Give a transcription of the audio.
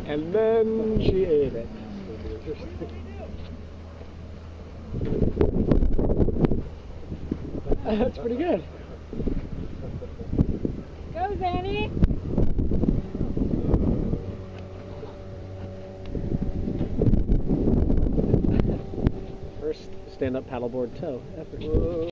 And then she ate it. That's pretty good. Go, Zanny! First stand-up paddleboard toe effort.